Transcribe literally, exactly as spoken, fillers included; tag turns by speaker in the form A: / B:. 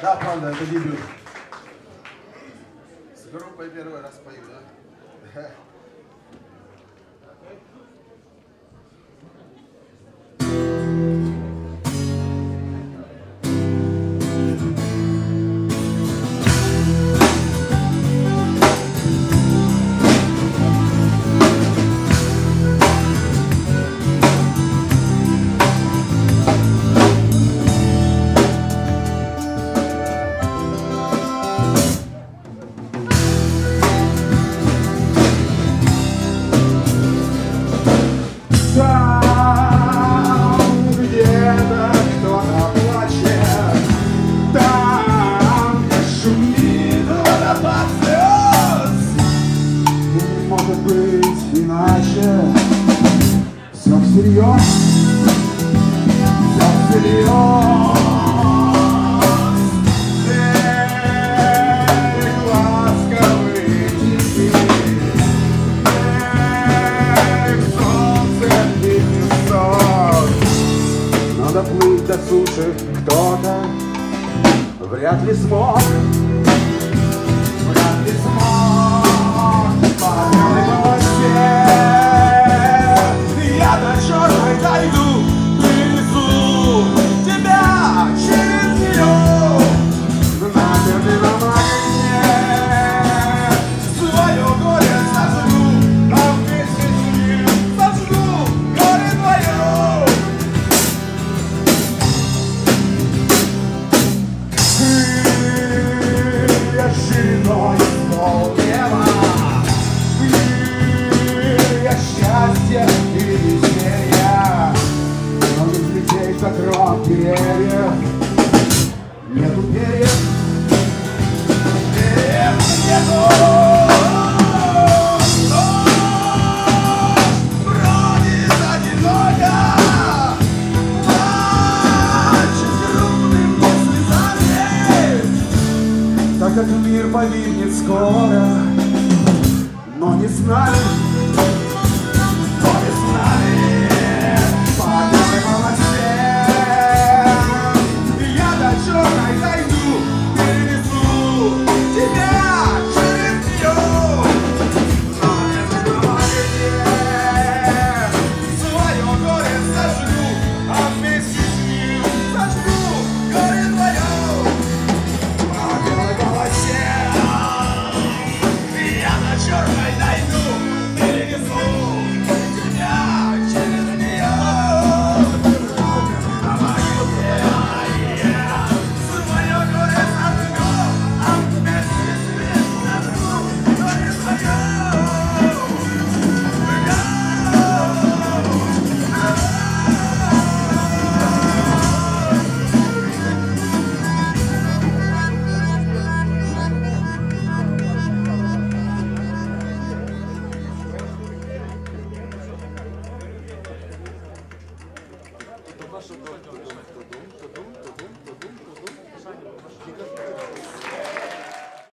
A: Да, правда, это дебют. С группой первый раз пою, да?
B: Все всерьез, все всерьез. Эх, ласковый теперь, эх, солнце пятнисот. Но доплыть до суши кто-то вряд ли смог, вряд ли смог. По белой полосе я до черной дойду, принесу тебя через нее. На медленном огне свое горе сожгу, а вместе с ним сожгу горе твое. Ты я шириной пол неба, счастье и веселье, но не взлететь за кров деревьев. Нету перьев, перьев нету. Бродит одиноко, плачет грустными слезами, так как мир погибнет скоро, но не с нами.
A: Вашу